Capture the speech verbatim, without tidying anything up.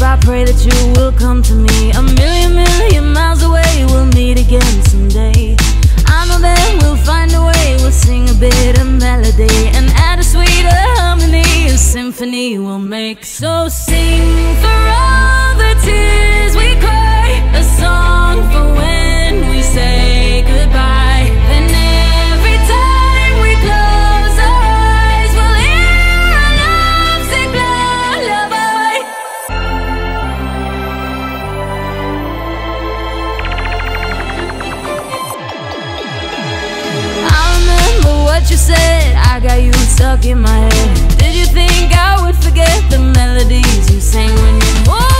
I pray that you will come to me. A million, million miles away, we'll meet again someday. I know that we'll find a way, we'll sing a bit of melody and add a sweeter harmony, a symphony we'll make. So sing for all the tears we cry, a song for when we say goodbye. Then every time we close our eyes, we'll hear our love sing lullaby. I remember what you said, I got you stuck in my head. Did you think I would forget the melodies you sang when you moved?